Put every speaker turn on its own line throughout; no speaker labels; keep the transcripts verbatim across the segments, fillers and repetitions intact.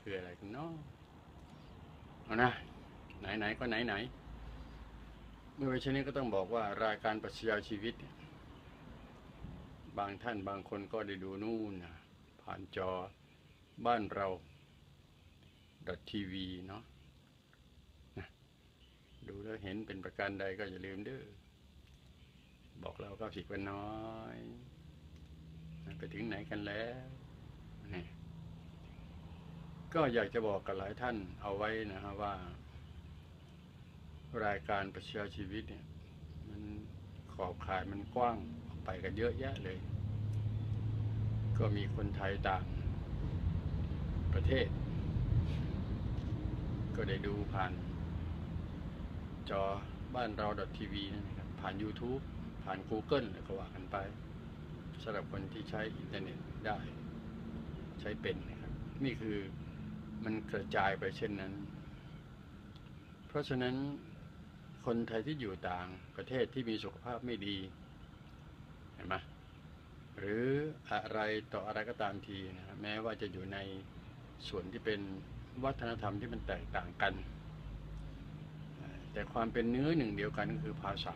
คืออะไรกันเนาะเอานะไหนๆก็ไหนๆเมื่อเป็นเช่นนี้ก็ต้องบอกว่ารายการปรัชญาชีวิตบางท่านบางคนก็ได้ดูนู่นนะผ่านจอบ้านเราทีวีเนาะดูแล้วเห็นเป็นประการใดก็อย่าลืมเด้อบอกเราก็ผิดวันน้อยไปถึงไหนกันแล้วนี่ก็อยากจะบอกกับหลายท่านเอาไว้นะฮะว่ารายการปรัชญาชีวิตเนี่ยมันขอบข่ายมันกว้างออกไปกันเยอะแยะเลยก็มีคนไทยต่างประเทศก็ได้ดูผ่านจอบ้านเรา ทีวีนะครับผ่าน YouTube ผ่าน Google แล้วก็ว่ากันไปสำหรับคนที่ใช้อินเทอร์เน็ตได้ใช้เป็นนะครับนี่คือมันกระจายไปเช่นนั้นเพราะฉะนั้นคนไทยที่อยู่ต่างประเทศที่มีสุขภาพไม่ดีเห็นไหมหรืออะไรต่ออะไรก็ตามทีนะแม้ว่าจะอยู่ในส่วนที่เป็นวัฒนธรรมที่มันแตกต่างกันแต่ความเป็นเนื้อหนึ่งเดียวกันก็คือภาษา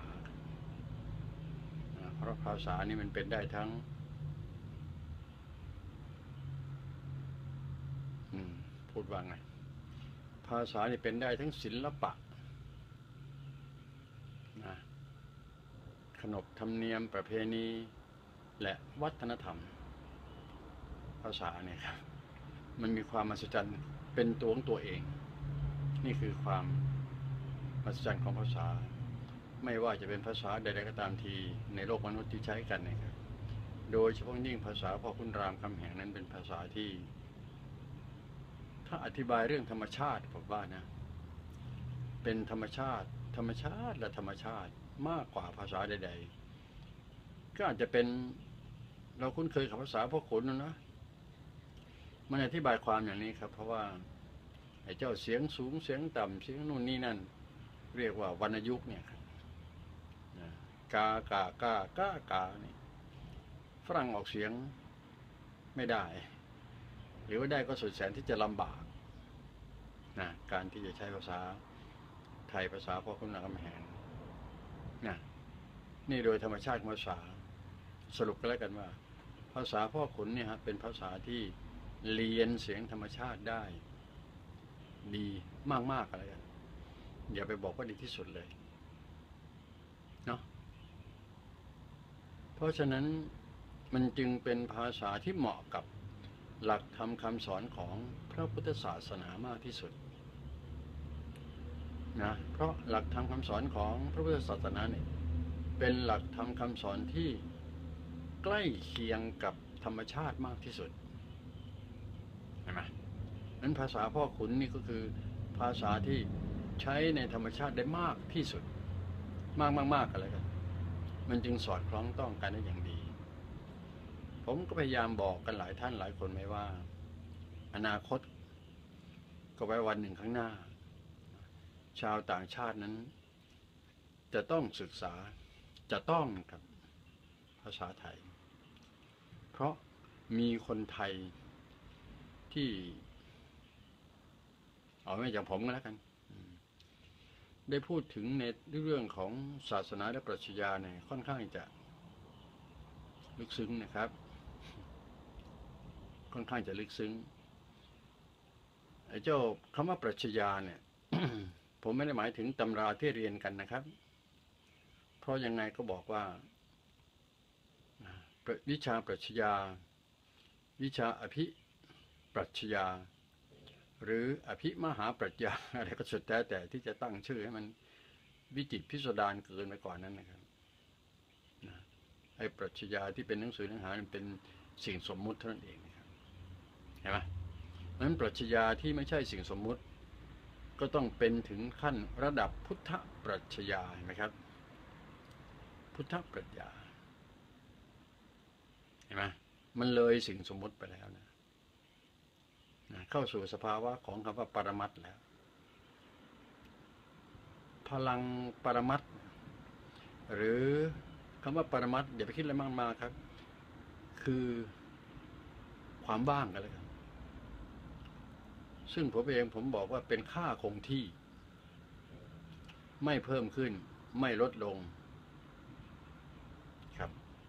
เพราะภาษานี่มันเป็นได้ทั้งพูดว่าไงภาษานี่เป็นได้ทั้งศิลปะนะขนบธรรมเนียมประเพณีและวัฒนธรรมภาษาเนี่ยครับมันมีความมหัศจรรย์เป็นตัวของตัวเองนี่คือความมหัศจรรย์ของภาษาไม่ว่าจะเป็นภาษาใดๆก็ตามทีในโลกมนุษย์ที่ใช้กันนะครับโดยเฉพาะยิ่งภาษาพ่อขุนรามคำแหงนั้นเป็นภาษาที่ถ้าอธิบายเรื่องธรรมชาติผมว่านะเป็นธรรมชาติธรรมชาติและธรรมชาติมากกว่าภาษาใดๆก็อาจจะเป็นเราคุ้นเคยกับภาษาพ่อขุนนะนะมันอธิบายความอย่างนี้ครับเพราะว่าไอ้เจ้าเสียงสูงเสียงต่ำเสียงนู่นนี่นั่นเรียกว่าวรรณยุกต์เนี่ยครับกากากากากานี่ฝรั่งออกเสียงไม่ได้หรือว่าได้ก็สุดแสนที่จะลำบากนะการที่จะใช้ภาษาไทยภาษาพ่อขุนรามคำแหงนะนี่โดยธรรมชาติของภาษาสรุปก็แล้วกันว่าภาษาพ่อขุนเนี่ยครับเป็นภาษาที่เรียนเสียงธรรมชาติได้ดีมากๆอะไรกันอย่าไปบอกว่าดีที่สุดเลยเนาะเพราะฉะนั้นมันจึงเป็นภาษาที่เหมาะกับหลักธรรมคำสอนของพระพุทธศาสนามากที่สุดนะเพราะหลักธรรมคำสอนของพระพุทธศาสนาเนี่ยเป็นหลักธรรมคำสอนที่ใกล้เคียงกับธรรมชาติมากที่สุดเห็นไหมนั้นภาษาพ่อขุนนี่ก็คือภาษาที่ใช้ในธรรมชาติได้มากที่สุดมากมากมากอะไรกันมันจึงสอดคล้องต้องกันได้อย่างดีผมก็พยายามบอกกันหลายท่านหลายคนไหมว่าอนาคตก็ไว้วันหนึ่งข้างหน้าชาวต่างชาตินั้นจะต้องศึกษาจะต้องกับภาษาไทยเพราะมีคนไทยที่เอาไม่จากผมก็แล้วกันได้พูดถึงในเรื่องของศาสนาและปรัชญาเนี่ยค่อนข้างจะลึกซึ้งนะครับค่อนข้างจะลึกซึ้งไอ้เจ้าคำว่าปรัชญาเนี่ย ผมไม่ได้หมายถึงตำราที่เรียนกันนะครับเพราะยังไงก็บอกว่าวิชาปรัชญาวิชาอภิปรัชญาหรืออภิมหาปรัชญาอะไรก็สุดแต่แต่ที่จะตั้งชื่อให้มันวิจิตรพิสดารเกินไปก่อนนั้นนะครับไอ้ปรัชญาที่เป็นหนังสือเนื้อหาเป็นสิ่งสมมุติเท่านั้นเองนะครับเห็นไหมนั้นปรัชญาที่ไม่ใช่สิ่งสมมุติก็ต้องเป็นถึงขั้นระดับพุทธปรัชญาเห็นไหมครับพุทธปรัชญาเห็นไหมมันเลยสิ่งสมมุติไปแล้วนะเข้าสู่สภาวะของคำว่าปรมัตถ์แล้วพลังปรมัตถ์หรือคำว่าปรมัตถ์อย่าไปคิดอะไรมากมายครับคือความว่างกันเลยครับซึ่งผมเองผมบอกว่าเป็นค่าคงที่ไม่เพิ่มขึ้นไม่ลดลงครับ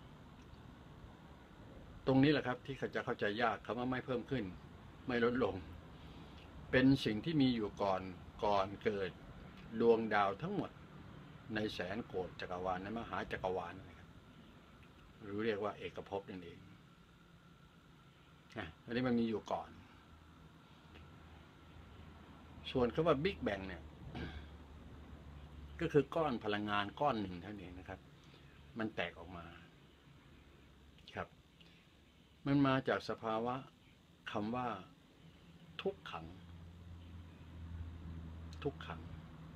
ตรงนี้แหละครับที่เขาจะเข้าใจยากคำว่าไม่เพิ่มขึ้นไม่ลดลงเป็นสิ่งที่มีอยู่ก่อนก่อนเกิดดวงดาวทั้งหมดในแสนโกฏจักรวาลในมหาจักรวาลนะครับหรือเรียกว่าเอกภพนั่นเองอันนี้มันมีอยู่ก่อนส่วนคำว่าบิ๊กแบงเนี่ยก็คือก้อนพลังงานก้อนหนึ่งเท่านั้นเองนะครับมันแตกออกมาครับมันมาจากสภาวะคำว่าทุกขังทุกขัง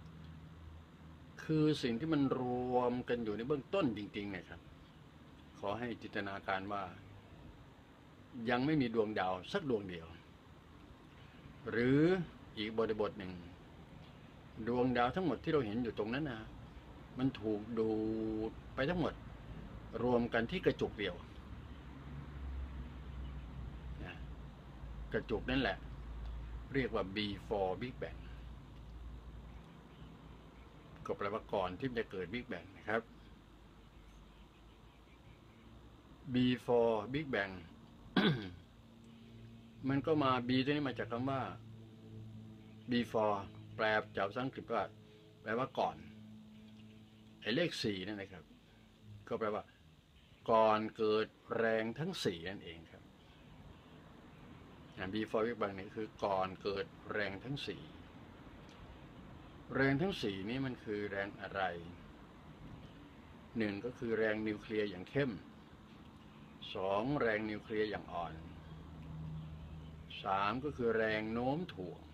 คือสิ่งที่มันรวมกันอยู่ในเบื้องต้นจริงๆนะครับขอให้จินตนาการว่ายังไม่มีดวงดาวสักดวงเดียวหรืออีกบริบทหนึ่งดวงดาวทั้งหมดที่เราเห็นอยู่ตรงนั้นนะมันถูกดูดไปทั้งหมดรวมกันที่กระจุกเดียวนะกระจุกนั่นแหละเรียกว่า before Big Bang ก็แปลว่าก่อนที่จะเกิด Big Bang นะครับ before Big Bang มันก็มา B ตัวนี้มาจากคำว่า before แปลจากภาษาอังกฤษว่าแปลว่าก่อนไอ้เลขสี่นั่นนะครับก็แปลว่าก่อนเกิดแรงทั้งสี่นั่นเองครับ before Big Bang นี่คือก่อนเกิดแรงทั้งสี่แรงทั้งสี่นี้มันคือแรงอะไรหนึ่งก็คือแรงนิวเคลียร์อย่างเข้มสองแรงนิวเคลียร์อย่างอ่อนสามก็คือแรงโน้มถ่วง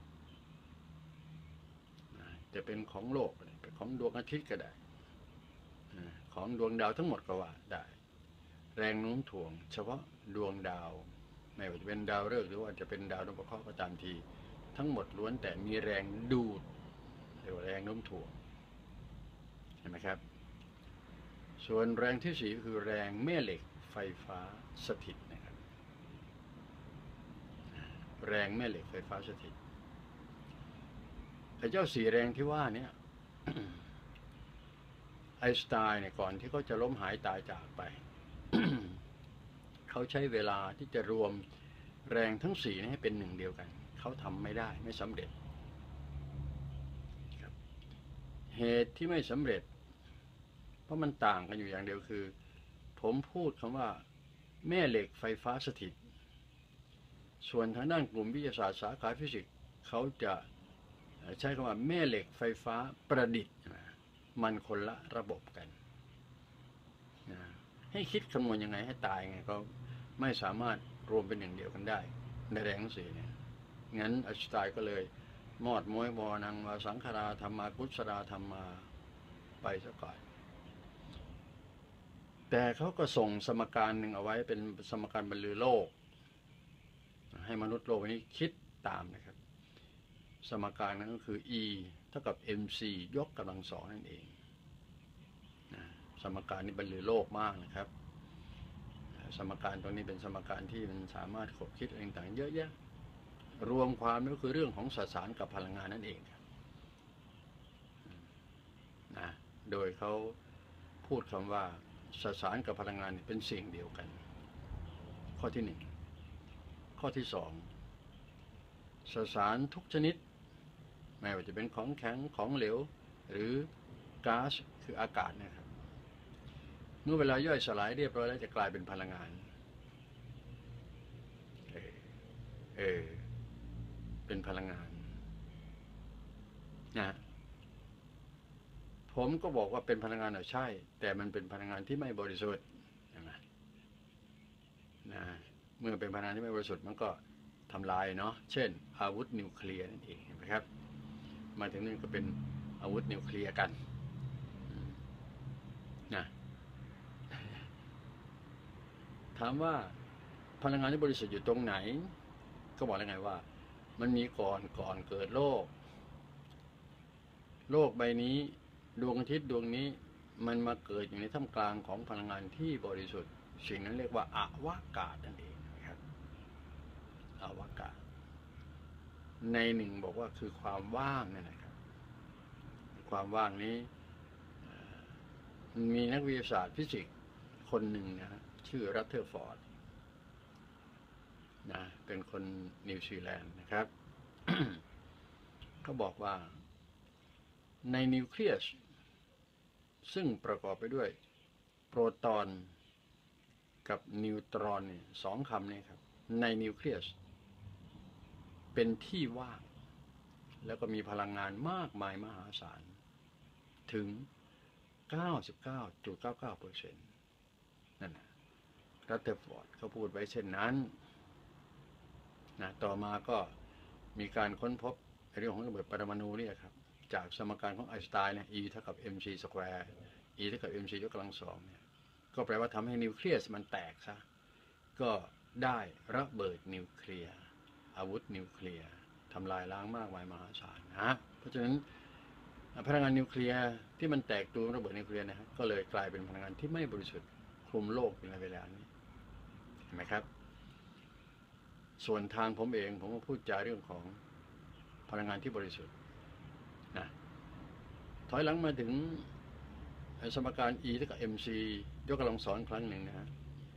จะเป็นของโลกเป็นของดวงอาทิตย์ก็ได้ของดวงดาวทั้งหมดก็ว่าได้แรงโน้มถ่วงเฉพาะดวงดาวไม่ว่าจะเป็นดาวฤกษ์หรือว่าจะเป็นดาวดวงประเคราะห์ก็ตามทีทั้งหมดล้วนแต่มีแรงดูดเรียกว่าแรงโน้มถ่วงเห็นไหมครับส่วนแรงที่สี่คือแรงแม่เหล็กไฟฟ้าสถิตนะครับแรงแม่เหล็กไฟฟ้าสถิตไอ้เจ้าสี่แรงที่ว่านี้ ไอน์สไตน์เนี่ยก่อนที่เขาจะล้มหายตายจากไป เขาใช้เวลาที่จะรวมแรงทั้งสี่นี้ให้เป็นหนึ่งเดียวกันเขาทำไม่ได้ไม่สำเร็จเหตุที่ไม่สำเร็จเพราะมันต่างกันอยู่อย่างเดียวคือผมพูดคำว่าแม่เหล็กไฟฟ้าสถิตส่วนทางด้านกลุ่มวิทยาศาสตร์สาขาฟิสิกส์เขาจะใช้คำว่าแม่เหล็กไฟฟ้าประดิษฐ์มันคนละระบบกันให้คิดคำนวณยังไงให้ตายไงก็ไม่สามารถรวมเป็นหนึ่งเดียวกันได้ในแรงทั้งสี่เนี่ยงั้นไอน์สไตน์ก็เลยมอดม้วยวอนังมาสังขาราธรรมากุศลธรรมาไปซะก่อนแต่เขาก็ส่งสมการหนึ่งเอาไว้เป็นสมการบรรลือโลกให้มนุษย์โลกนี้คิดตามนะครับสมการนั้นก็คือ E เท่ากับ เอ็ม ซี ยกกำลังสองนั่นเองนะสมการนี้บรรลือโลกมากนะครับสมการตรงนี้เป็นสมการที่มันสามารถขบคิดอะไรต่างๆเยอะแยะรวมความก็คือเรื่องของสสารกับพลังงานนั่นเองนะโดยเขาพูดคำว่าสสารกับพลังงานเป็นสิ่งเดียวกันข้อที่หนึ่งข้อที่สองสสารทุกชนิดไม่ว่าจะเป็นของแข็งของเหลวหรือก๊าซคืออากาศนะครับเมื่อเวลาย่อยสลายเรียบร้อยแล้วจะกลายเป็นพลังงานเออเออเป็นพลังงานนะผมก็บอกว่าเป็นพลังงานใช่แต่มันเป็นพลังงานที่ไม่บริสุทธิ์นะนะเมื่อเป็นพลังงานที่ไม่บริสุทธิ์มันก็ทำลายเนาะเช่นอาวุธนิวเคลียร์นั่นเองนะครับมาถึงนี่ก็เป็นอาวุธนิวเคลียร์กันนะถามว่าพลังงานที่บริสุทธิ์อยู่ตรงไหนก็บอกแล้วไงว่ามันมีก่อนก่อนเกิดโลกโลกใบนี้ดวงอาทิตย์ดวงนี้มันมาเกิดอยู่ในท่ามกลางของพลังงานที่บริสุทธิ์สิ่งนั้นเรียกว่าอวกาศนั่นเองนะครับอวกาศในหนึ่งบอกว่าคือความว่างนั่นนะครับความว่างนี้มีนักวิทยาศาสตร์ฟิสิกส์คนหนึ่งนะชื่อรัตเทอร์ฟอร์ดนะเป็นคนนิวซีแลนด์นะครับ เขาบอกว่าในนิวเคลียสซึ่งประกอบไปด้วยโปรตอนกับนิวตรอนเนี่ยสองคำนี้ครับในนิวเคลียสเป็นที่ว่างแล้วก็มีพลังงานมากมายมหาศาลถึง เก้าสิบเก้าจุดเก้าเก้าเปอร์เซ็นต์ นั่นนะรัตเทอร์ฟอร์ดเขาพูดไว้เช่นนั้นนะต่อมาก็มีการค้นพบเรื่องของระเบิดปรมาณูนี่ครับจากสมการของไอน์สไตน์เนี่ย E เท่ากับ mc สแควร์ E เท่ากับ mc ยกกำลังสองเนี่ยก็แปลว่าทำให้นิวเคลียสมันแตกซะก็ได้ระเบิดนิวเคลียร์อาวุธนิวเคลียร์ทำลายล้างมากมายมหาศาลนะเพราะฉะนั้นพลังงานนิวเคลียร์ที่มันแตกตัวระเบิดนิวเคลียร์นะครับก็เลยกลายเป็นพลังงานที่ไม่บริสุทธิ์คลุมโลกในเวลานี้เห็นไหมครับส่วนทางผมเองผมก็พูดจาเรื่องของพลังงานที่บริสุทธิ์นะถอยหลังมาถึงสมการ E เท่ากับ mc ยกกำลังสองครั้งหนึ่งนะฮะ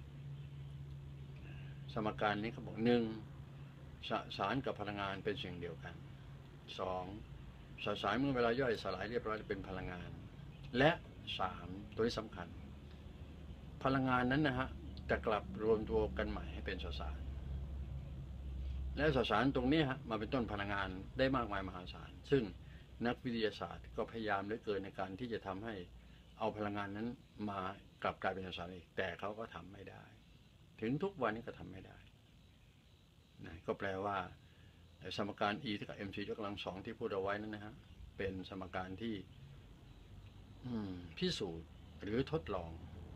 สมการนี้เขาบอกหนึ่งสสารกับพลังงานเป็นสิ่งเดียวกันสองสสารเมื่อเวลาย่อยสลายเรียบร้อยเป็นพลังงานและสามตัวที่สำคัญพลังงานนั้นนะฮะจะกลับรวมตัวกันใหม่ให้เป็นสสารและสสารตรงนี้ฮะมาเป็นต้นพลังงานได้มากมายมหาศาลซึ่งนักวิทยาศาสตร์ก็พยายามเหลือเกินในการที่จะทำให้เอาพลังงานนั้นมากลับกลายเป็นสสารอีกแต่เขาก็ทำไม่ได้ถึงทุกวันนี้ก็ทำไม่ได้นะก็แปลว่าสมการ E เท่ากับ mc ยกกำลังสองที่พูดเอาไว้นั้นนะฮะเป็นสมการที่พิสูจน์หรือทดลอง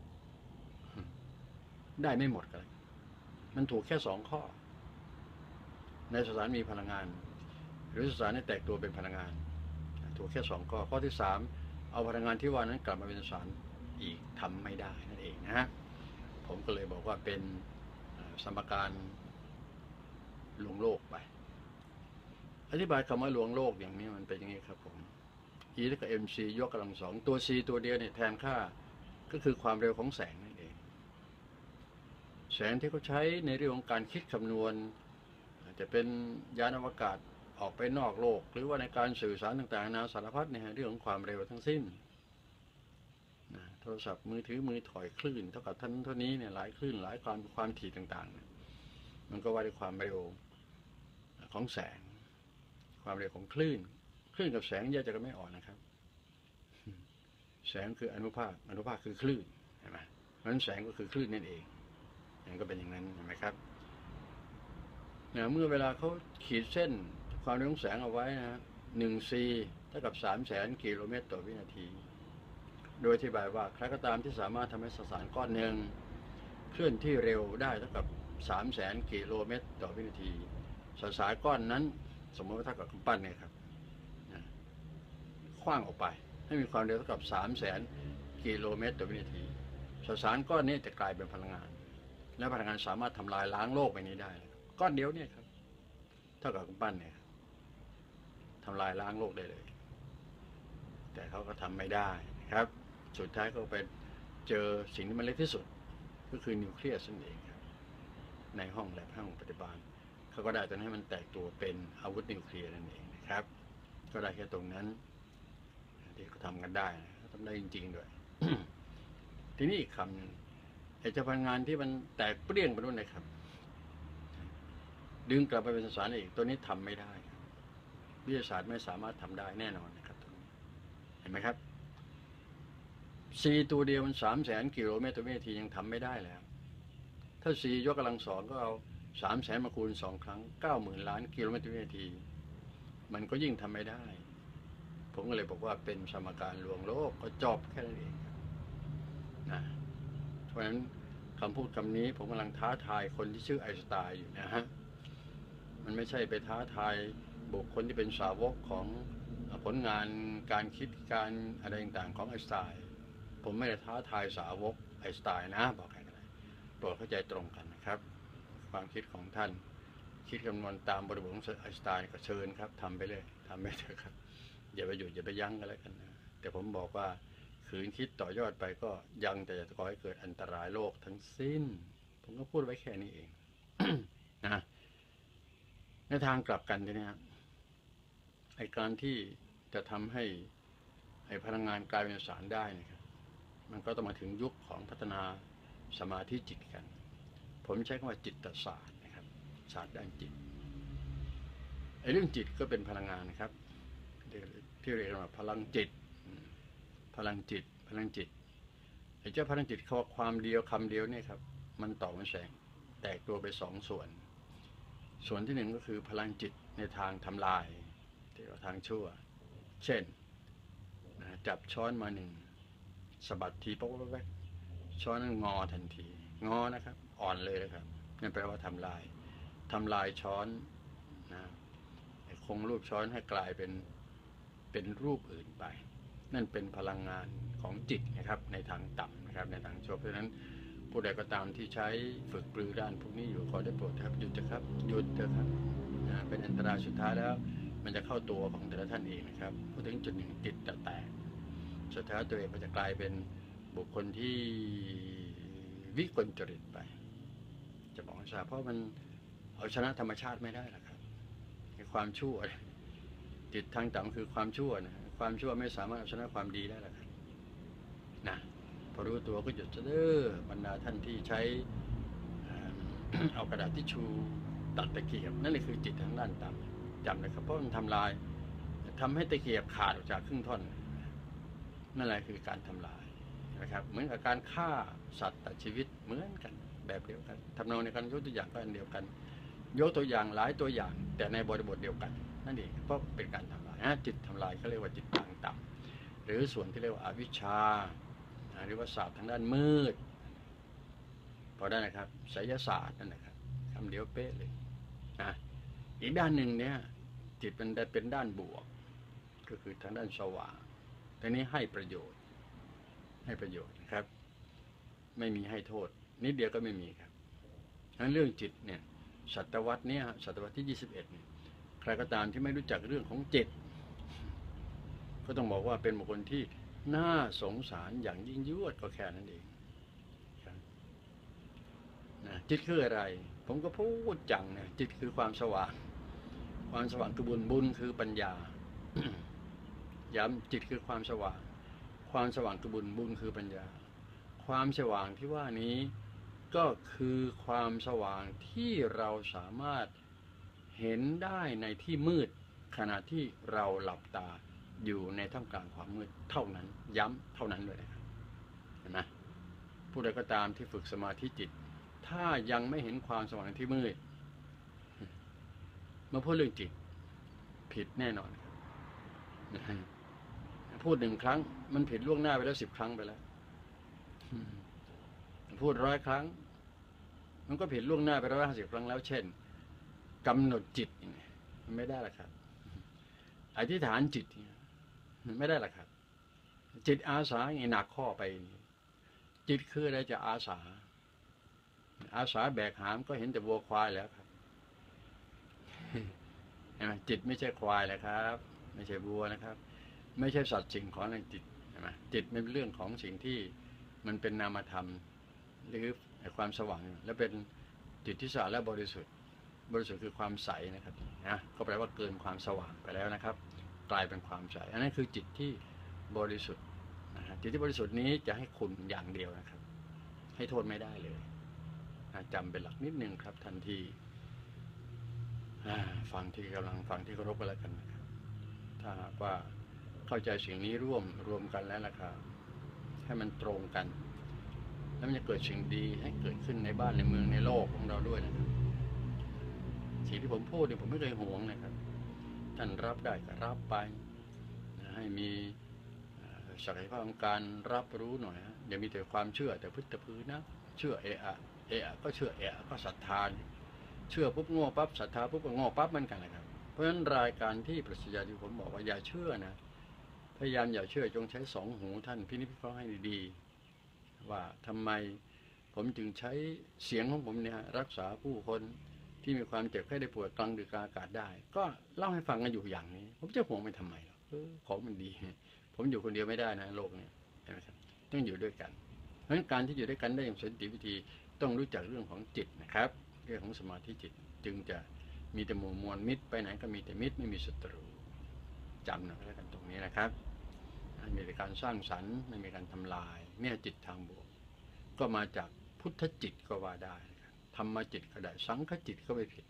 ได้ไม่หมดกันมันถูกแค่สองข้อในสสารมีพลังงานหรือสสารนี้แตกตัวเป็นพลังงานถูกแค่สองข้อข้อที่สามเอาพลังงานที่ว่านั้นกลับมาเป็นสสารอีกทำไม่ได้นั่นเองนะฮะผมก็เลยบอกว่าเป็นสมการลวงโลกไปอธิบายคำว่าลวงโลกอย่างนี้มันเป็นอย่างนี้ครับผม E เท่ากับ mc ยกกำลังสองตัว c ตัวเดียวเนี่ยแทนค่าก็คือความเร็วของแสงนั่นเองแสงที่เขาใช้ในเรื่องของการคิดคำนวณอาจจะเป็นยานอวกาศออกไปนอกโลกหรือว่าในการสื่อสารต่างๆนานาสารพัดเนี่ยเรื่องของความเร็วทั้งสิ้นนะโทรศัพท์มือถือมือถอยคลื่นเท่ากับท่านเท่านี้เนี่ยหลายคลื่นหลายความความถี่ต่างๆมันก็ว่าด้วยความเร็วของแสงความเร็วของคลื่นคลื่นกับแสงแยกจากกันไม่ออกนะครับแสงคืออนุภาคอนุภาคคือคลื่นเห็นไหมเพราะฉะนั้นแสงก็คือคลื่นนั่นเองมันก็เป็นอย่างนั้นเห็นไหมครับเนี่ยเมื่อเวลาเขาขีดเส้นความเร็วของแสงเอาไว้นะหนึ่งซีเท่ากับสามแสนกิโลเมตรต่อวินาทีโดยอธิบายว่าใครก็ตามที่สามารถทำให้สสารก้อนหนึ่งเคลื่อนที่เร็วได้เท่ากับสามแสนกิโลเมตรต่อวินาทีสสารก้อนนั้นสมมติว่าเท่ากับกำปั้นเนี่ยครับขว้างออกไปให้มีความเร็วเท่ากับสามแสนกิโลเมตรต่อวินาทีสสารก้อนนี้จะกลายเป็นพลังงานและพลังงานสามารถทำลายล้างโลกใบนี้ได้ก้อนเดียวเนี่ยครับเท่ากับกำปั้นเนี่ยทำลายล้างโลกได้เลยแต่เขาก็ทำไม่ได้ครับสุดท้ายก็ไปเจอสิ่งที่มันเล็กที่สุดก็คือนิวเคลียสนั่นเองครับในห้องแลบห้องปฏิบัติเขาก็ได้ตอนให้มันแตกตัวเป็นอาวุธนิวเคลียร์นั่นเองนะครับก็ได้แค่ตรงนั้นที่เขาทำกันได้ทำได้จริงๆด้วย ทีนี้อีกคำหนึ่งไอ้เจ้าพลังงานที่มันแตกเปรี้ยงไปนู่นนะครับดึงกลับไปเป็นสสารอีกตัวนี้ทำไม่ได้วิทยาศาสตร์ไม่สามารถทำได้แน่นอนนะครับตรงนี้เห็นไหมครับ c ตัวเดียวมันสามแสนกิโลเมตรต่อวินาทียังทำไม่ได้แล้วถ้า c ยกกำลังสองก็เอาสามแสนมาคูณสองครั้งเก้าหมื่นล้านกิโลเมตรต่อวินาทีมันก็ยิ่งทำไม่ได้ผมก็เลยบอกว่าเป็นสมการลวงโลกก็จบแค่นั้นเองนะเพราะฉะนั้นคำพูดคำนี้ผมกำลังท้าทายคนที่ชื่อไอน์สไตน์อยู่นะฮะมันไม่ใช่ไปท้าทายบุคคลที่เป็นสาวกของผลงานการคิดการอะไรต่างๆของไอน์สไตน์ผมไม่ได้ท้าทายสาวกไอน์สไตน์นะบอกให้กันเลยโปรดเข้าใจตรงกันนะครับความคิดของท่านคคิดคำนวณตามบริบทของไอน์สไตน์ก็เชิญครับทำไปเลยทำไปเถอะครับอย่าไปหยุดอย่าไปยั้งกันแล้วกันนะแต่ผมบอกว่าขืนคิดต่อยอดไปก็ยังแต่จะก่อให้เกิดอันตรายโลกทั้งสิ้นผมก็พูดไว้แค่นี้เอง นะในทางกลับกันทีนี้ครับไอการที่จะทำให้ไอพลังงานกลายเป็นสารได้นะครับมันก็ต้องมาถึงยุคของพัฒนาสมาธิจิตกันผมใช้คำว่าจิตศาสตร์นะครับศาสตร์ด้านจิตไอเรื่องจิตก็เป็นพลังงานนะครับที่เรียกว่าพลังจิตพลังจิตพลังจิตไอเจ้าพลังจิตเขาความเดียวคำเดียวเนี่ยครับมันต่อมันแสงแตกตัวไปสองส่วนส่วนที่หนึ่งก็คือพลังจิตในทางทำลายที่ว่าทางชั่วเช่นนะจับช้อนมาหนึ่งสะบัดทีป๊อกแป๊กช้อนนั้นงอทันทีงอนะครับอ่อนเลยนะครับนั่นแปลว่าทำลายทำลายช้อนนะคงรูปช้อนให้กลายเป็นเป็นรูปอื่นไปนั่นเป็นพลังงานของจิตนะครับในทางต่ำนะครับในทางชั่วเพราะฉะนั้นผู้ใดก็ตามที่ใช้ฝึกปรือด้านพวกนี้อยู่ขอได้โปรดครับหยุดเถอะครับหยุดเถอะครับนะเป็นอันตรายสุดท้ายแล้วมันจะเข้าตัวของแต่ละท่านเองนะครับพอถึงจุดหนึ่งจิตจะแตกสุดท้ายตัวเองก็จะกลายเป็นบุคคลที่วิกลจริตไปจะบอกว่าเพราะมันเอาชนะธรรมชาติไม่ได้หรอกครับความชั่วจิตทางต่ำคือความชั่วนะความชั่วไม่สามารถเอาชนะความดีได้หรอกครับนะพอรู้ตัวก็หยุดจะเด้อบรรดาท่านที่ใช้ เอากระดาษทิชชูตัดตะเกียบนั่นเลยคือจิตทางด้านต่ำจำเลยครับเพราะมันทำลายทำให้ตะเกียบขาดออกจากครึ่งท่อนนั่นแหละคือการทำลายนะครับเหมือนกับการฆ่าสัตว์ตัดชีวิตเหมือนกันแบบเดียวกันทำนองในการยกตัวอย่างก็อันเดียวกันยกตัวอย่างหลายตัวอย่างแต่ในบริบทเดียวกันนั่นเองเพราะเป็นการทำลายนะจิตทำลายเขาเรียกว่าจิตทางต่ำหรือส่วนที่เรียกว่าอวิชชาหรือว่าศาสตร์ทางด้านมืดพอได้นะครับไสยศาสตร์นั่นนะครับคำเดียวเป๊ะเลยนะอีกด้านหนึ่งเนี่ยจิตมันได้เป็นด้านบวกก็คือทางด้านสว่างแต่นี้ให้ประโยชน์ให้ประโยชน์นะครับไม่มีให้โทษนิดเดียวก็ไม่มีครับทั้งเรื่องจิตเนี่ยศตวรรษเนี่ยศตวรรษที่ยี่สิบเอ็ดเนี่ยใครก็ตามที่ไม่รู้จักเรื่องของจิตก็ต้องบอกว่าเป็นบุคคลที่น่าสงสารอย่างยิ่งยวดก็แค่นั้นเองนะจิตคืออะไรผมก็พูดจังนะจิตคือความสว่างความสว่างคือบุญบุญคือปัญญา ย้ำจิตคือความสว่างความสว่างคือบุญบุญคือปัญญาความสว่างที่ว่านี้ก็คือความสว่างที่เราสามารถเห็นได้ในที่มืดขณะที่เราหลับตาอยู่ในท่ามกลางความมืดเท่านั้นย้ำเท่านั้นเลยนะครับเห็นไหมผู้ใดก็ตามที่ฝึกสมาธิจิตถ้ายังไม่เห็นความสว่างที่มืดมาพูดเรื่องจิตผิดแน่นอนครับพูดหนึ่งครั้งมันผิดล่วงหน้าไปแล้วสิบครั้งไปแล้วพูดร้อยครั้งมันก็ผิดล่วงหน้าไปร้อยห้าสิบครั้งแล้วเช่นกำหนดจิตมันไม่ได้หรอกครับอธิษฐานจิตไม่ได้หรอกครับจิตอาสาอย่างหนักข้อไปจิตคืออะไรจะอาสาอาสาแบกหามก็เห็นแต่วัวควายแล้วครับเห็นไหมจิตไม่ใช่ควายเลยครับไม่ใช่วัวนะครับไม่ใช่สัตว์สิ่งของในจิตเห็นไหมจิตเป็นเรื่องของสิ่งที่มันเป็นนามธรรมหรือความสว่างและเป็นจิตที่สะอาดและบริสุทธิ์บริสุทธิ์คือความใสนะครับนะก็แปลว่าเกินความสว่างไปแล้วนะครับกลายเป็นความใสอันนั้นคือจิตที่บริสุทธิ์นะฮะจิตที่บริสุทธิ์นี้จะให้คุณอย่างเดียวนะครับให้โทษไม่ได้เลยจำเป็นหลักนิดนึงครับทันทีฟังที่กำลังฟังที่เคารพกันแล้วกันนะครับถ้าหากว่าเข้าใจสิ่งนี้ร่วมรวมกันแล้วนะครับให้มันตรงกันแล้วมันจะเกิดสิ่งดีให้เกิดขึ้นในบ้านในเมืองในโลกของเราด้วยนะครับสิ่งที่ผมพูดเนี่ยผมไม่เคยหวงนะครับท่านรับได้ก็รับไปให้มีศักยภาพของการรับรู้หน่อยฮะอย่ามีแต่ความเชื่อแต่พึ่งแต่พื้นนะเชื่อเอะอะเอะก็เชื่อเอะก็ศรัทธาเชื่อปุ๊บโง่ปั๊บศรัทธาปุ๊บก็โง่ปั๊บเหมือนกันนะครับเพราะฉะนั้นรายการที่ปรัชญาที่ผมบอกว่าอย่าเชื่อนะพยายามอย่าเชื่อจงใช้สองหูท่านพินิจพิเคราะห์ให้ดีๆว่าทำไมผมจึงใช้เสียงของผมเนี่ยรักษาผู้คนที่มีความเจ็บไข้ได้ป่วยกลางดึกกลางอากาศได้ก็เล่าให้ฟังกันอยู่อย่างนี้ผมจะห่วงไปทำไมหรอเออของมันดีผมอยู่คนเดียวไม่ได้นะโลกนี้ใช่ไหมครับต้องอยู่ด้วยกันเพราะฉะนั้นการที่อยู่ด้วยกันได้อย่างสันติวิธีต้องรู้จักเรื่องของจิตนะครับเรื่องของสมาธิจิตจึงจะมีแต่หมู่มวลมิตรไปไหนก็มีแต่มิตรไม่มีศัตรูจำนะแล้วกันตรงนี้นะครับมีแต่การสร้างสรรค์ไม่มีการทำลายเนี่ยจิตทางบวกก็มาจากพุทธจิตก็ว่าได้ธรรมจิตก็ได้สังฆจิตก็ไม่ผิด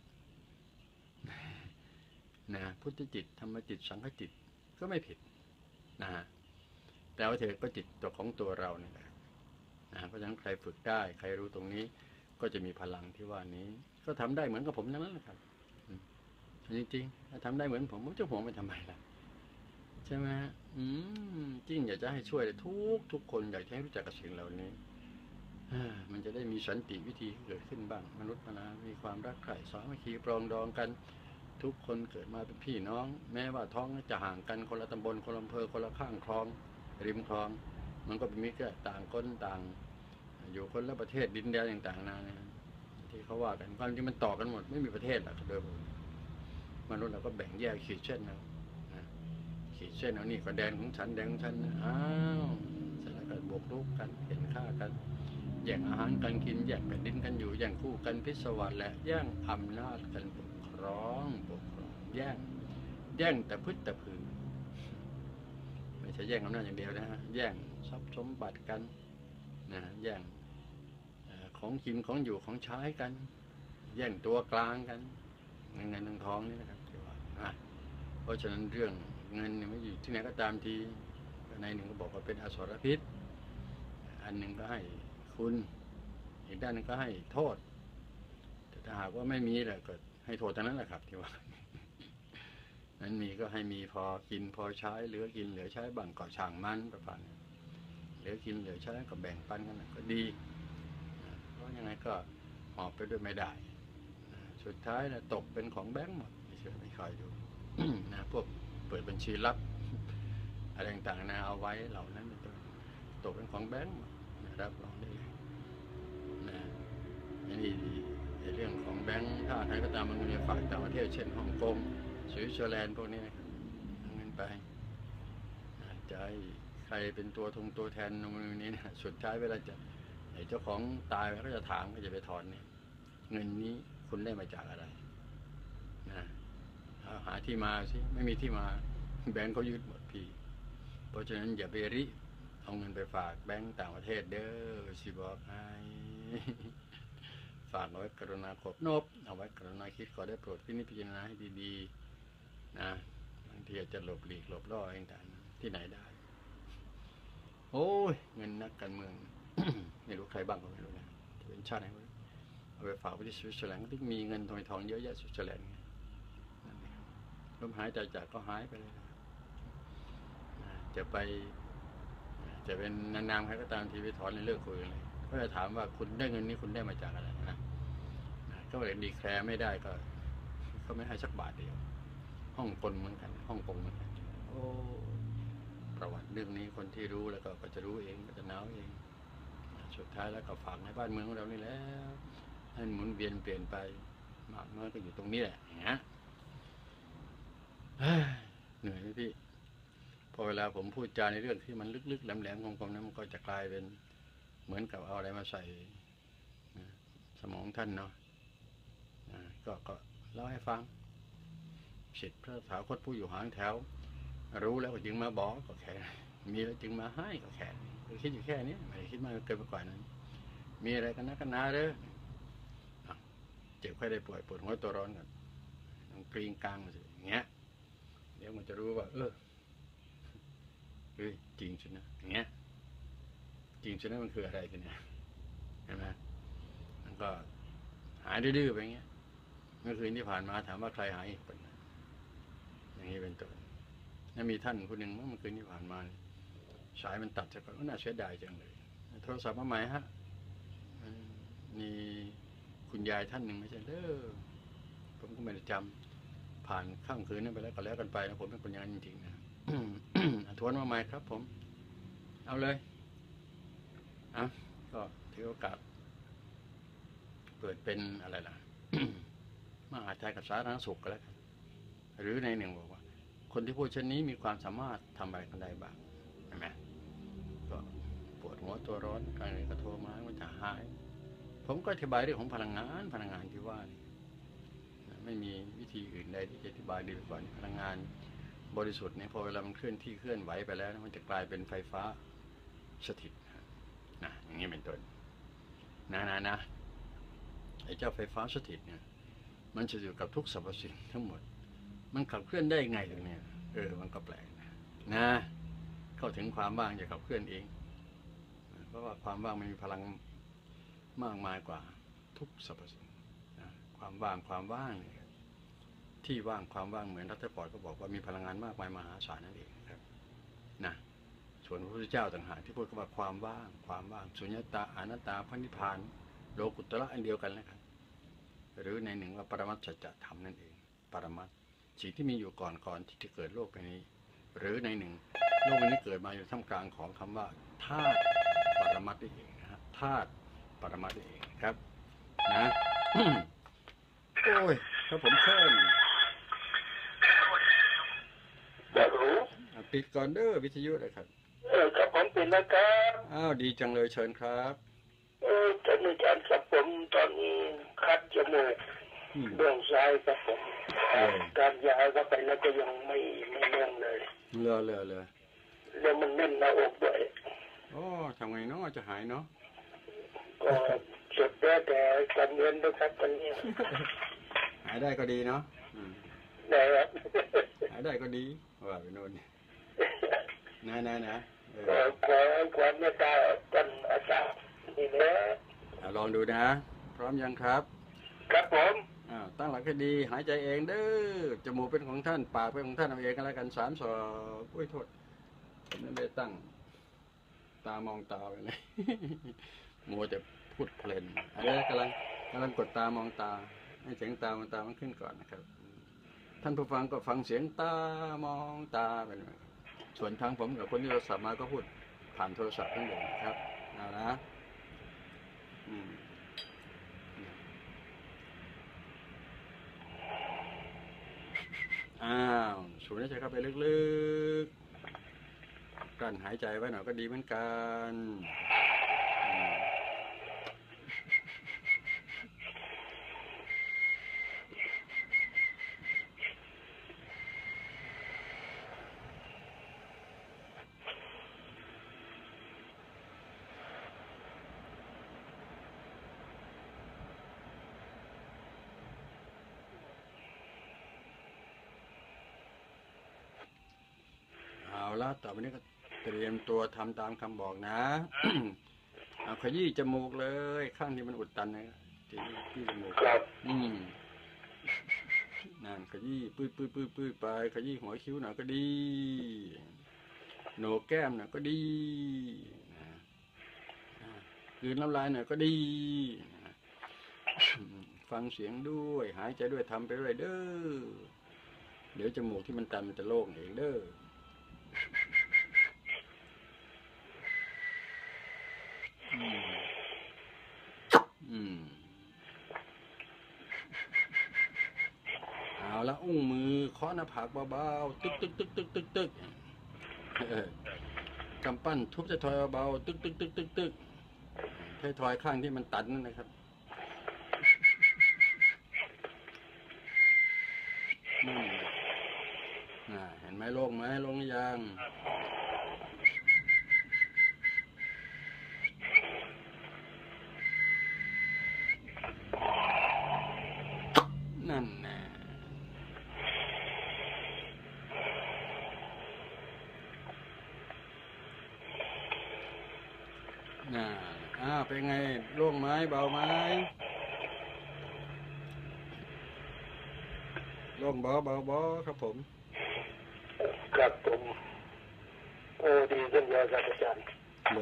นะพุทธจิตธรรมจิตสังฆจิตก็ไม่ผิดนะฮะแต่ว่าเธอก็จิตตัวของตัวเราเนี่ยนะเพราะฉะนั้นใครฝึกได้ใครรู้ตรงนี้ก็จะมีพลังที่ว่านี้ก็ทำได้เหมือนกับผมนั่นแหละครับจริงๆถ้าทำได้เหมือนผมผมจะห่วงไปทำไมล่ะใช่ไหมอืมจริงอยากจะให้ช่วยทุกทุกคนอยากให้รู้จักกับสิ่งเหล่านี้มันจะได้มีสันติวิธีเกิดขึ้นบ้างมนุษย์นะมีความรักใคร่สามัคคีปรองดองกันทุกคนเกิดมาเป็นพี่น้องแม้ว่าท้องจะห่างกันคนละตำบลคนละอำเภอคนละข้างคลองริมคลองมันก็เป็นมิตรก็ต่างคนต่างอยู่คนละประเทศดินแดนต่างๆนะที่เขาว่ากันความจริงมันต่อกันหมดไม่มีประเทศหรอกโดยมนุษย์เราก็แบ่งแยกขีดเส้นเอาขีดเส้นเอานี่ก็แดนของฉันแดนของฉันนะอ้าวเสร็จแล้วก็บวกรุกกันเห็นฆ่ากันแย่งอาหารกันกินแย่งแผ่นดินกันอยู่แย่งคู่กันพิศวาสและแย่งอำนาจกันปกครองปกครองแย่งแย่งแต่พึ่งแต่พือไม่ใช่แย่งอำนาจอย่างเดียวนะฮะแย่งทรัพย์สมบัติกันนะแย่งของกินของอยู่ของใช้กันแย่งตัวกลางกันเงินเงินทองนี่นะครับที่ว่านะเพราะฉะนั้นเรื่องเงินเนี่ยไม่อยู่ที่ไหนก็ตามทีในหนึ่งก็บอกว่าเป็นอสรพิษอันหนึ่งก็ให้คุณอีกด้านนึงก็ให้โทษแต่ถ้าหากว่าไม่มีแหละก็ให้โทษทั้งนั้นแหละครับที่ว่านั้นมีก็ให้มีพอกินพอใช้เหลือกินเหลือใช้บ้างก็ช่างมันประมาณนี้เหลือกินเหลือใช้ก็แบ่งปันกันก็ดีเพราะยังไงก็หอบไปด้วยไม่ได้สุดท้ายนะตกเป็นของแบงก์หมดไม่เชื่อไม่คอยดูนะพวกเปิดบัญชีลับอะไรต่างๆนะเอาไว้เหล่านั้นเป็นต้นตกเป็นของแบงก์รับรองได้เลยนะนี่ในเรื่องของแบงก์ถ้าใครก็ตามมันมีฝากต่างประเทศเช่นฮ่องกงสวิตเซอร์แลนด์พวกนี้นะครับเอาเงินไปจะให้ใครเป็นตัวทงตัวแทนตรงนี้นะสุดท้ายเวลาจะเจ้าของตายก็จะถามก็จะไปถอนเนี่ยเงินนี้คุณได้มาจากอะไรนะหาที่มาสิไม่มีที่มาแบงก์เขายึดหมดพี่เพราะฉะนั้นอย่าไปริเอาเงินไปฝากแบงก์ต่างประเทศเด้อสิบอกให้ฝากเอาไว้กรุณาขบนบเอาไว้กรุณาคิดขอได้โปรดพินิจพิจารณาให้ดีๆนะบางทีอาจจะหลบหลีกหลบล่อต่างๆที่ไหนได้โอ้ยเงินนักการเมือง ไม่รู้ใครบ้างก็ไม่รู้นะจะเป็นชาติไหนเอาไปฝากไว้ที่สวิตเซอร์แลนด์ที่มีเงินทองทองเยอะแยะสวิตเซอร์แลนด์ลมหายใจจากก็หายไปเลยจะไปจะเป็นนานๆใครก็ตามทีไปถอนในเลิกคุยเลยก็จะถามว่าคุณได้เงินนี้คุณได้มาจากอะไรนะก็เลยดีแคร์ไม่ได้ก็ก็ไม่ให้สักบาทเดียวฮ่องกงเหมือนกันฮ่องกงเหมือนกันโอ้ประวัติเรื่องนี้คนที่รู้แล้วก็ก็จะรู้เองก็จะหนาวเองสุดท้ายแล้วก็ฝังในบ้านเมืองของเรานี่แล้วให้หมุนเวียนเปลี่ยนไปมากน้อยก็อยู่ตรงนี้แหละอย่างเงี้ยเหนื่อยไหมพี่พอเวลาผมพูดจาในเรื่องที่มันลึกๆแหลมๆของผมนั้นมันก็จะกลายเป็นเหมือนกับเอาอะไรมาใส่สมองท่านเนาะก็ก็เล่าให้ฟังศิษย์พระสาวกผู้อยู่ห่างแถวรู้แล้วก็จึงมาบอกก็แค่มีแล้วจึงมาให้ก็แค่คิดอยู่แค่นี้ไม่คิดมากเกินไปกว่านั้นมีอะไรกันนะกันนาเด้อเจ็บไข้ได้ป่วยปวดหัวตัวร้อนกันต้องกรีงกลางมาสิอย่างเงี้ยเดี๋ยวมันจะรู้ว่าเออเฮ้ยจริงใช่ไหมอย่างเงี้ยจริงใช่ไหมมันคืออะไรกันเนี่ยเห็นไหมมันก็หายดื้อๆไปอย่างเงี้ยเมื่อคืนที่ผ่านมาถามว่าใครหายอีกคนอย่างนี้เป็นต้นแล้วมีท่านคนหนึ่งเมื่อคืนที่ผ่านมาสายมันตัดจากก็น่าเสียดายจังเลยโทรศัพท์มาใหม่ฮะมีคุณยายท่านหนึ่งไม่ใช่เด้อผมก็ไม่ได้จำผ่านข้ามคืนนั้นไปแล้วก็แล้วกันไปนะผมเป็นคนอย่างนั้นจริงๆนะ ทวนมาใหม่ครับผมเอาเลยอ่ะก็ถือโอกาสเปิดเป็นอะไรล่ะมหาดไทยกับสาธารณสุขก็แล้วกันหรือในหนึ่งบอกว่าคนที่พูดเช่นนี้มีความสามารถทำอะไรกันได้บ้างเห็นไหมก็ปวดหัวตัวร้อนอะไรก็โทรมาว่าจะหายผมก็อธิบายเรื่องของพลังงานพลังงานที่ว่านี่ไม่มีวิธีอื่นใดที่จะอธิบายดีกว่าพลังงานบริสุทธิ์เนี่ยพอเวลามันเคลื่อนที่เคลื่อนไหวไปแล้วมันจะกลายเป็นไฟฟ้าสถิตนะอย่างนี้เป็นต้นนะนะนะไอ้เจ้าไฟฟ้าสถิตเนี่ยมันจะอยู่กับทุกสรรพสิ่งทั้งหมดมันขับเคลื่อนได้ไงตรงนี้เออมันก็แปลกนะนะเข้าถึงความว่างจะขับเคลื่อนเองเพราะว่าความว่างมันมีพลังมากมายกว่าทุกสรรพสิ่งนะความว่างความว่างเนี่ยที่ว่างความว่างเหมือนรัตถปอดก็บอกว่ามีพลังงานมากมายมหาศาลนั่นเองครับนะส่วนพระพุทธเจ้าต่างหากที่พูดว่าความว่างความว่างสุญญตาอนัตตาพระนิพพานโลกุตระอันเดียวกันนะครับหรือในหนึ่งว่าปรมัตถสัจธรรมนั่นเองปรมัตถ์สิ่งที่มีอยู่ก่อนก่อนที่จะเกิดโลกใบนี้หรือในหนึ่งโลกใบนี้เกิดมาอยู่ท่ามกลางของคำว่าธาตุปรมัตถ์นั่นเองนะธาตุปรมัตถ์นั่นเองครับนะโอ้ยถ้าผมเพิ่มปิดก่อนเด้อวิทยุเลยครับ
เออครับผมปิดแล้วครับ
อ้าวดีจังเลยเชิญครับ
เออท่านอาจารย์ครับผมตอนนี้คัดจมูกเบื้องซ้ายครับผมการยาเข้าไปแล้วก็ยังไม่ไม่เลื่อนเลย
เลอเลอเลย
แล้วมันแน่นหน้าอกด้วย
โอ้ทำไงเนาะจะหายเนาะ
ก็สุดแล้วแต่การเงินนะครับตอนนี้
หายได้ก็ดีเนาะ
ได้ครับ
หายได้ก็ดีว่าไปโน่นนะนะนะ
ขอขอความเมตตาท่านอาจารย์นี่นะ
ลองดูนะพร้อมยังครับ
ครับผม
อ้าวตั้งหลักให้ดีหายใจเองเด้อจมูกเป็นของท่านปากเป็นของท่านเอาเองกันแล้วกันสามสองอุ้ยโทษไม่ได้ตั้งตามองตาไปเลยมัวแต่พูดเพลินอะไรกำลังกำลังกดตามองตาให้เสียงตามองตามันขึ้นก่อนนะครับท่านผู้ฟังก็ฟังเสียงตามองตาไปเลยส่วนทางผมกับคนที่เราสามารถก็พูดผ่านโทรศัพท์ทั้งหมดครับเอานะอืมอ้าวสูดหายใจเข้าไปลึกๆกั้นหายใจไว้หน่อยก็ดีเหมือนกันเอาละต่อไปนี้ก็เตรียมตัวทำตามคำบอกนะ เอาขยี้จมูกเลยข้างที่มันอุดตันนะที่ที่จมูกอืมนั่นขยี้ปื้ดปื้ดปื้ดปื้ดไปขยี้หัวคิ้วหน่อยก็ดีโหนกแก้มหน่อยก็ดีกลืนน้ำลายหน่อยก็ดีฟังเสียงด้วยหายใจด้วยทำไปด้วยเด้อเดี๋ยวจมูกที่มันตันมันจะโล่งเองเด้ออืมเอาละอุ้งมือเคาะหน้าผากเบาๆตึกตึกตึกตึกตึกตึกกำปั้นทุบจะทอยเบาๆตึกตึกตึกตึกตึกให้ทอยข้างที่มันตันนั่นนะครับเห็นไหมโล่งไหมโล่งหรือยังนั่นแน่น่าอ้าวเป็นไงโล่งไหมเบาไหมโล่งเบาเบาเบาครับผม
ครับผมโอ้ดีขึ้นเยอะครับอาจารย์
เลย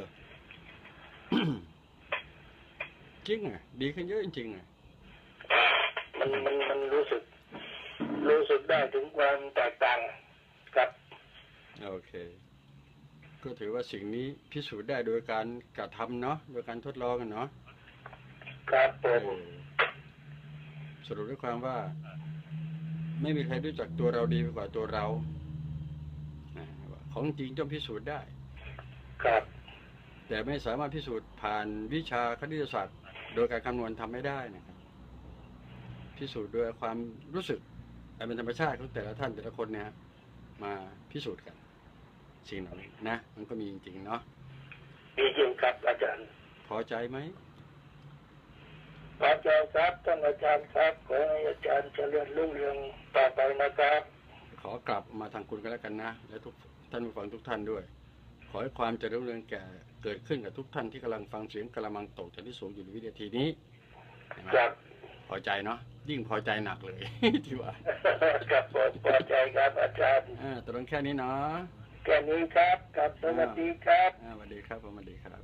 จริงอ่ะดีขึ้นเยอะจริงๆอ่ะ
มันมันมันรู้สึกรู้สึกได้ถึงความแตกต่างครับ
โอเคก็ถือว่าสิ่งนี้พิสูจน์ได้โดยการกระทำเนาะโดยการทดลองกันเนาะ
ครับผม
สรุปด้วยความว่า ไม่มีใครรู้จักตัวเราดีกว่าตัวเราของจริงต้องพิสูจน์ได้
ครับ
แต่ไม่สามารถพิสูจน์ผ่านวิชาคณิตศาสตร์โดยการคำนวณทำไม่ได้นะครับพิสูจน์โดยความรู้สึกแต่เป็นธรรมชาติของแต่ละท่านแต่ละคนเนี่ยมาพิสูจน์กันสิ่งเหล่านี้นะมันก็มีจริงๆเนาะ
มีจริงครับอาจารย์
พอใจไหม
พอใจครับท่านอาจารย์ครับขอให้อาจารย์เจริญรุ่งเรืองต่อไปนะครับ
ขอกลับมาทางคุณกันแล้วกันนะและทุกท่านผู้ฟังทุกท่านด้วยขอให้ความเจริญรุ่งเรืองแก่เกิดขึ้นกับทุกท่านที่กำลังฟังเสียงกระมังตกจากที่สูงอยู่ในวินาทีนี้
ครับ
พอใจเนาะยิ่งพอใจหนักเลยที่ว่า
ครับผมพอใจครับอาจารย์
อ่าตรงแค่นี้เนาะ
แค่นี้ครับครับสวัสดีครับ
อ่าสวัสดีครับผมสวัสดีครับ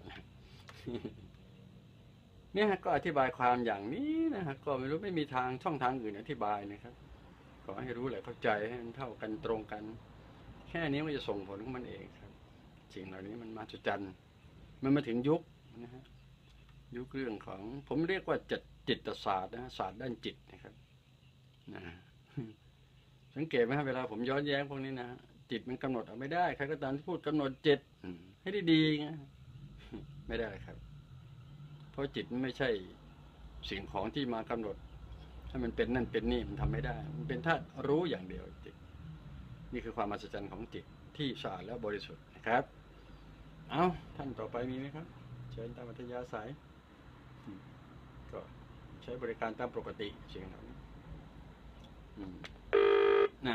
เนี่ยก็อธิบายความอย่างนี้นะฮะก็ไม่รู้ไม่มีทางช่องทางอื่นอธิบายนะครับขอให้รู้แหละเข้าใจให้มันเท่ากันตรงกันแค่นี้มันจะส่งผลของมันเองครับสิ่งเหล่านี้มันมาจุดจันมันมาถึงยุคนะฮะยุคเรื่องของผมเรียกว่าจิตจิตศาสตร์นะศาสตร์ด้านจิตนะครับนะสังเกตไหมครับเวลาผมย้อนแย้งพวกนี้นะจิตมันกำหนดเอาไม่ได้ใครก็ตามที่พูดกำหนดจิตให้ได้ดีไงไม่ได้ครับเพราะจิตมันไม่ใช่สิ่งของที่มากำหนดให้มันเป็นนั่นเป็นนี่มันทำไม่ได้มันเป็นธาตุรู้อย่างเดียวจิตนี่คือความมหัศจรรย์ของจิตที่สะอาดและบริสุทธิ์นะครับเอาท่านต่อไปมีไหมครับเชิญตามอัธยาศัยก็ใช้บริการตามปกติสิ่งเหล่านี้น่า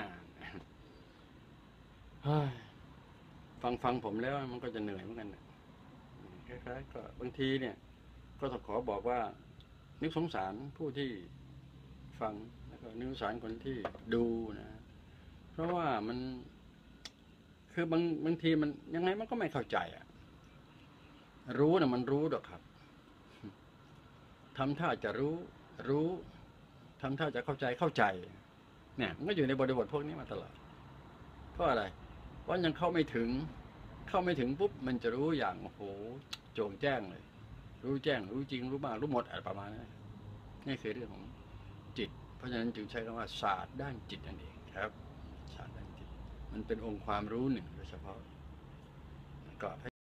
ฟังฟังผมแล้วมันก็จะเหนื่อยเหมือนกันคล้ายๆก็บางทีเนี่ยก็ต้องขอบอกว่านึกสงสารผู้ที่ฟังแล้วก็นึกสงสารคนที่ดูนะเพราะว่ามันคือบางบางทีมันยังไงมันก็ไม่เข้าใจอ่ะรู้นะมันรู้ดอกครับทำท่าจะรู้รู้ทำท่าจะเข้าใจเข้าใจเนี่ยมันก็อยู่ในบริบทพวกนี้มาตลอดเพราะอะไรเพราะยังเข้าไม่ถึงเข้าไม่ถึงปุ๊บมันจะรู้อย่างโอ้โหโจ่งแจ้งเลยรู้แจ้งรู้จริงรู้บ้างรู้หมดอะไรประมาณนั้นนี่คือเรื่องของจิตเพราะฉะนั้นจึงใช้คำว่าศาสตร์ด้านจิตนั่นเองครับศาสตร์ด้านจิตมันเป็นองค์ความรู้หนึ่งโดยเฉพาะก็